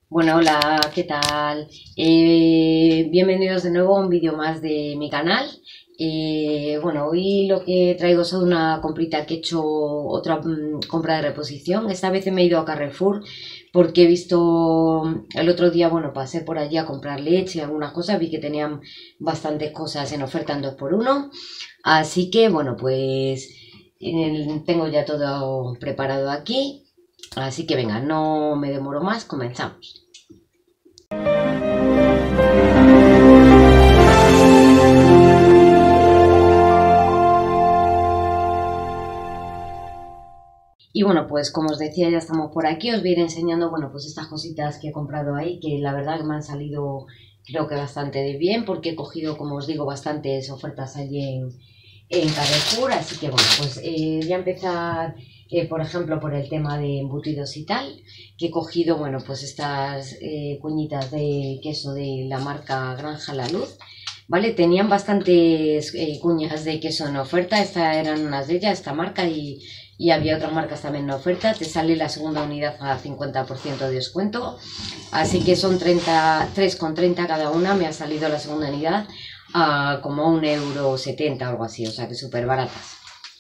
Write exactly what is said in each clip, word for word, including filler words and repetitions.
Bueno, hola, ¿qué tal? Eh, bienvenidos de nuevo a un vídeo más de mi canal. Eh, bueno, hoy lo que traigo es una comprita que he hecho, otra mm, compra de reposición. Esta vez me he ido a Carrefour porque he visto el otro día, bueno, pasé por allí a comprar leche y algunas cosas, vi que tenían bastantes cosas en oferta en dos por uno. Así que, bueno, pues eh, tengo ya todo preparado aquí. Así que venga, no me demoro más, comenzamos. Y bueno, pues como os decía, ya estamos por aquí. Os voy a ir enseñando, bueno, pues estas cositas que he comprado ahí, que la verdad que me han salido, creo que bastante de bien, porque he cogido, como os digo, bastantes ofertas allí en, en Carrefour. Así que bueno, pues eh, voy a empezar, eh, por ejemplo, por el tema de embutidos y tal, que he cogido, bueno, pues estas eh, cuñitas de queso de la marca Granja La Luz. ¿Vale? Tenían bastantes eh, cuñas de queso en oferta, estas eran unas de ellas, esta marca, y, y había otras marcas también en oferta. Te sale la segunda unidad a cincuenta por ciento de descuento, así que son treinta, tres con treinta cada una, me ha salido la segunda unidad a como un euro setenta o algo así, o sea que súper baratas.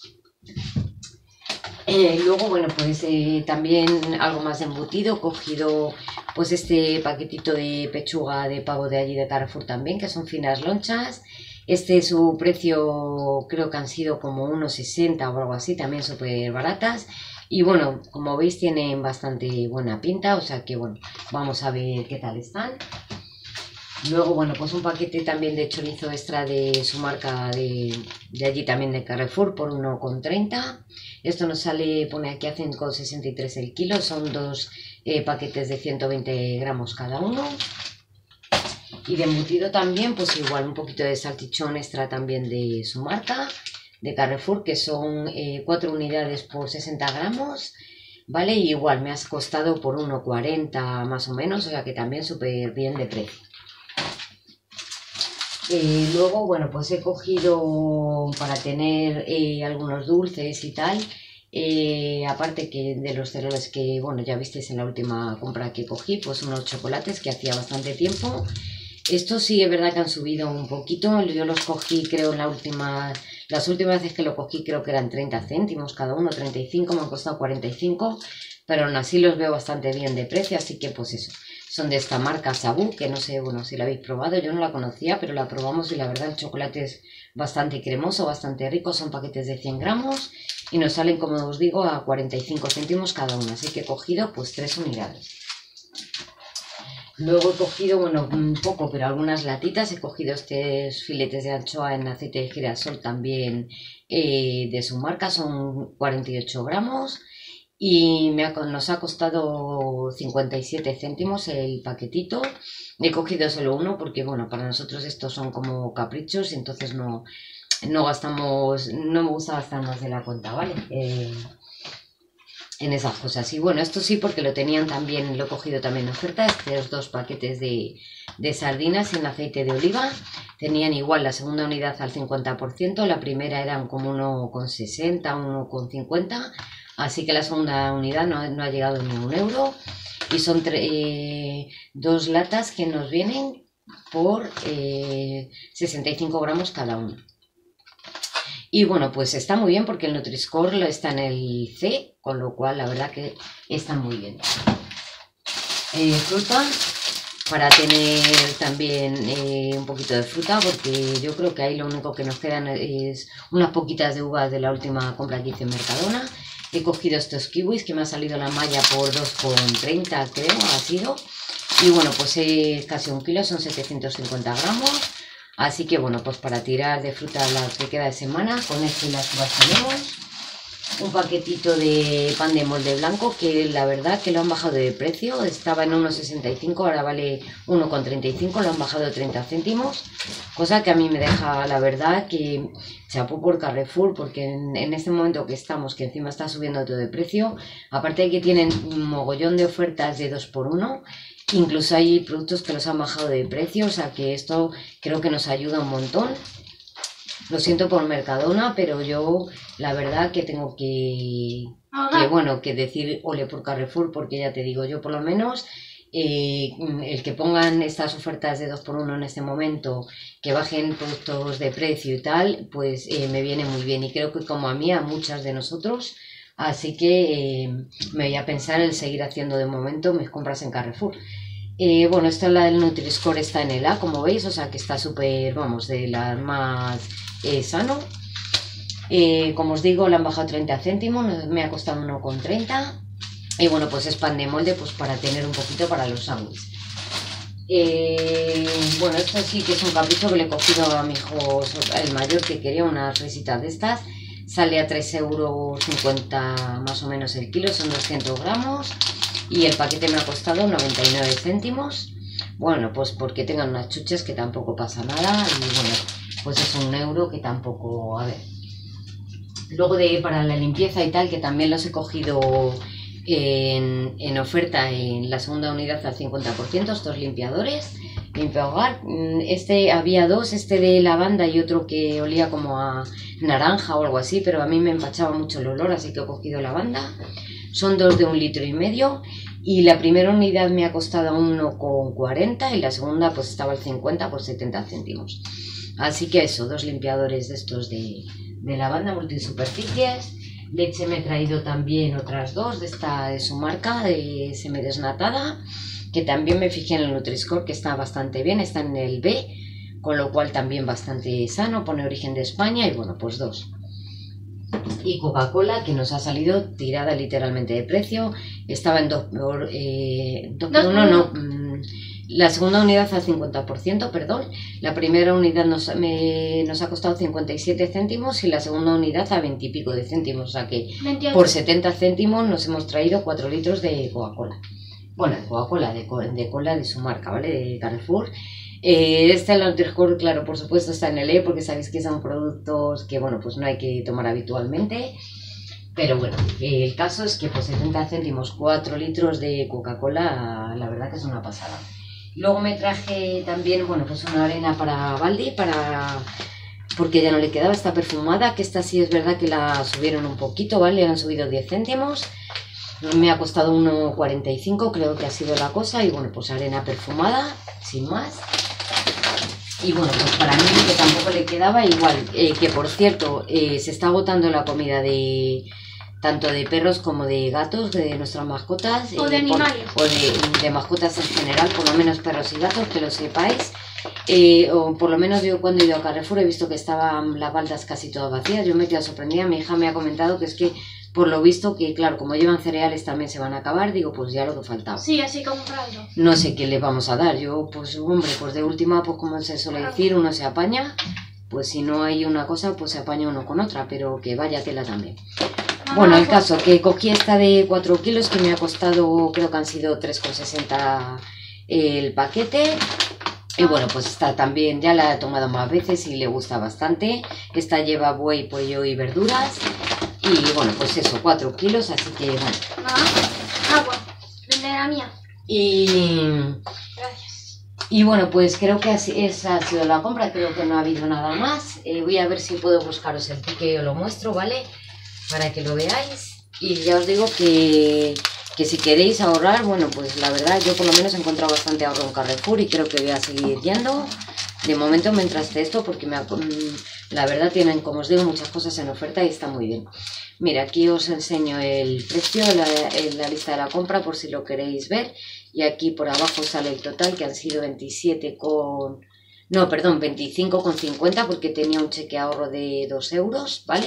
Eh, luego, bueno, pues eh, también algo más de embutido, he cogido pues este paquetito de pechuga de pavo de allí de Carrefour también, que son finas lonchas. Este su precio creo que han sido como unos sesenta o algo así, también súper baratas. Y bueno, como veis tienen bastante buena pinta, o sea que bueno, vamos a ver qué tal están. Luego, bueno, pues un paquete también de chorizo extra de su marca de, de allí también de Carrefour por uno con treinta. Esto nos sale, pone aquí a cinco con sesenta y tres el kilo, son dos eh, paquetes de ciento veinte gramos cada uno. Y de embutido también, pues igual un poquito de salchichón extra también de su marca, de Carrefour, que son eh, cuatro unidades por sesenta gramos. ¿Vale? Y igual me has costado por uno cuarenta más o menos, o sea que también súper bien de precio. Eh, luego, bueno, pues he cogido para tener eh, algunos dulces y tal, eh, aparte que de los cereales que, bueno, ya visteis en la última compra que cogí, pues unos chocolates que hacía bastante tiempo. Estos sí es verdad que han subido un poquito, yo los cogí creo en la última, las últimas veces que lo cogí creo que eran treinta céntimos cada uno, treinta y cinco, me han costado cuarenta y cinco, pero aún así los veo bastante bien de precio, así que pues eso. Son de esta marca Sabú, que no sé, bueno, si la habéis probado, yo no la conocía, pero la probamos y la verdad el chocolate es bastante cremoso, bastante rico, son paquetes de cien gramos y nos salen, como os digo, a cuarenta y cinco céntimos cada uno, así que he cogido pues tres unidades. Luego he cogido, bueno, un poco, pero algunas latitas, he cogido estos filetes de anchoa en aceite de girasol también eh, de su marca, son cuarenta y ocho gramos. Y me ha, nos ha costado cincuenta y siete céntimos el paquetito. He cogido solo uno porque, bueno, para nosotros estos son como caprichos y entonces no, no gastamos, no me gusta gastar más de la cuenta, ¿vale? Eh, en esas cosas. Y bueno, esto sí porque lo tenían también, lo he cogido también en oferta, estos dos paquetes de, de sardinas en aceite de oliva. Tenían igual la segunda unidad al cincuenta por ciento, la primera eran como uno con sesenta, uno con cincuenta. Así que la segunda unidad no, no ha llegado ni a un euro. Y son eh, dos latas que nos vienen por eh, sesenta y cinco gramos cada una. Y bueno, pues está muy bien porque el Nutri-Score está en el C, con lo cual la verdad que está muy bien. Eh, fruta, para tener también eh, un poquito de fruta, porque yo creo que ahí lo único que nos quedan es unas poquitas de uvas de la última compra que hice en Mercadona. He cogido estos kiwis que me ha salido la malla por dos con treinta, creo, ha sido. Y bueno, pues es casi un kilo, son setecientos cincuenta gramos. Así que bueno, pues para tirar de fruta la que queda de semana, con esto y las uvas tenemos. Un paquetito de pan de molde blanco que la verdad que lo han bajado de precio, estaba en uno sesenta y cinco, ahora vale uno con treinta y cinco, lo han bajado de treinta céntimos, cosa que a mí me deja la verdad que chapó por Carrefour, porque en, en este momento que estamos, que encima está subiendo todo de precio, aparte de que tienen un mogollón de ofertas de dos por uno, incluso hay productos que los han bajado de precio, o sea que esto creo que nos ayuda un montón. Lo siento por Mercadona, pero yo la verdad que tengo que, que bueno, que decir ole por Carrefour, porque ya te digo, yo por lo menos eh, el que pongan estas ofertas de dos por uno en este momento, que bajen productos de precio y tal, pues eh, me viene muy bien, y creo que como a mí, a muchas de nosotros, así que eh, me voy a pensar en seguir haciendo de momento mis compras en Carrefour. Eh, bueno, esta es la del Nutri-Score, está en el A, como veis, o sea que está súper, vamos, de la más eh, sano. Eh, como os digo, la han bajado treinta céntimos, me ha costado uno con treinta. Y bueno, pues es pan de molde, pues para tener un poquito para los sándwiches. Eh, bueno, esto sí que es un capricho que le he cogido a mi hijo, el mayor, que quería unas risitas de estas. Sale a tres euros cincuenta más o menos el kilo, son doscientos gramos. Y el paquete me ha costado noventa y nueve céntimos. Bueno, pues porque tengan unas chuches, que tampoco pasa nada. Y bueno, pues es un euro que tampoco, a ver. Luego de para la limpieza y tal, que también los he cogido en, en oferta en la segunda unidad al cincuenta por ciento, estos limpiadores. Limpia hogar. Este había dos, este de lavanda y otro que olía como a naranja o algo así, pero a mí me empachaba mucho el olor, así que he cogido lavanda. Son dos de un litro y medio, y la primera unidad me ha costado uno con cuarenta y la segunda pues estaba al cincuenta por setenta céntimos. Así que eso, dos limpiadores de estos de, de lavanda multisuperficies. Leche me he traído también otras dos de esta, de su marca, de semidesnatada, que también me fijé en el Nutri-Score, que está bastante bien, está en el B, con lo cual también bastante sano, pone origen de España, y bueno, pues dos. Y Coca-Cola, que nos ha salido tirada literalmente de precio, estaba en dos por eh, uno, no, mmm, la segunda unidad al cincuenta por ciento, perdón, la primera unidad nos, me, nos ha costado cincuenta y siete céntimos y la segunda unidad a veinte y pico de céntimos, o sea que veintiocho. Por setenta céntimos nos hemos traído cuatro litros de Coca-Cola. Bueno, Coca-Cola, de, de cola de su marca, ¿vale? De Carrefour. Eh, este el Nutri-Score, claro, por supuesto está en el E, porque sabéis que son productos que, bueno, pues no hay que tomar habitualmente. Pero bueno, eh, el caso es que por setenta céntimos, cuatro litros de Coca-Cola, la verdad que es una pasada. Luego me traje también, bueno, pues una arena para Baldi, para... porque ya no le quedaba, esta perfumada, que esta sí es verdad que la subieron un poquito, ¿vale? Le han subido diez céntimos. Me ha costado uno cuarenta y cinco, creo que ha sido la cosa. Y bueno, pues arena perfumada, sin más. Y bueno, pues para mí, que tampoco le quedaba, igual, eh, que por cierto, eh, se está agotando la comida de tanto de perros como de gatos, de nuestras mascotas. O de eh, animales. Por, o de, de mascotas en general, por lo menos perros y gatos, que lo sepáis. Eh, o por lo menos yo cuando he ido a Carrefour he visto que estaban las baldas casi todas vacías. Yo me he quedado sorprendida, mi hija me ha comentado que es que por lo visto que, claro, como llevan cereales también se van a acabar, digo, pues ya lo que faltaba. Sí, así comprando. No sé qué le vamos a dar, yo, pues hombre, pues de última, pues como se suele decir, uno se apaña, pues si no hay una cosa, pues se apaña uno con otra, pero que vaya tela también. Ah, bueno, el caso, que cogí esta de cuatro kilos, que me ha costado, creo que han sido tres con sesenta el paquete. Y bueno, pues esta también ya la he tomado más veces y le gusta bastante. Esta lleva buey, pollo y verduras. Y bueno, pues eso, cuatro kilos, así que bueno. Ah, agua, vende la mía. Y... Gracias. Y bueno, pues creo que así, esa ha sido la compra, creo que no ha habido nada más. Eh, voy a ver si puedo buscaros el ticket y os lo muestro, ¿vale? Para que lo veáis. Y ya os digo que... que si queréis ahorrar, bueno, pues la verdad yo por lo menos he encontrado bastante ahorro en Carrefour y creo que voy a seguir yendo de momento mientras de esto, porque me ha, la verdad tienen, como os digo, muchas cosas en oferta y está muy bien. Mira, aquí os enseño el precio, la, la lista de la compra por si lo queréis ver, y aquí por abajo sale el total, que han sido veintisiete con... no, perdón, veinticinco con cincuenta, porque tenía un cheque ahorro de dos euros, ¿vale?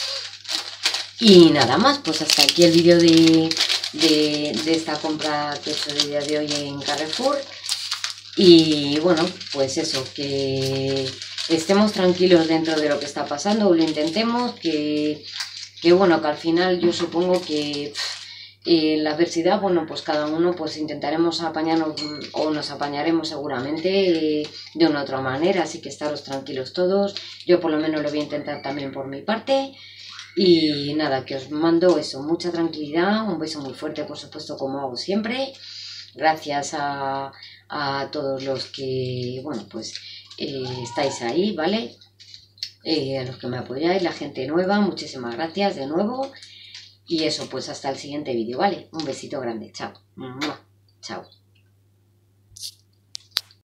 Y nada más, pues hasta aquí el vídeo de... De, de esta compra que he hecho el día de hoy en Carrefour. Y bueno, pues eso, que estemos tranquilos dentro de lo que está pasando, o lo intentemos, que, que bueno, que al final yo supongo que eh, la adversidad, bueno, pues cada uno pues intentaremos apañarnos o nos apañaremos seguramente eh, de una u otra manera, así que estaros tranquilos todos. Yo por lo menos lo voy a intentar también por mi parte. Y nada, que os mando eso, mucha tranquilidad, un beso muy fuerte, por supuesto, como hago siempre. Gracias a, a todos los que, bueno, pues eh, estáis ahí, ¿vale? Eh, a los que me apoyáis, la gente nueva, muchísimas gracias de nuevo. Y eso, pues hasta el siguiente vídeo, ¿vale? Un besito grande, chao. Chao.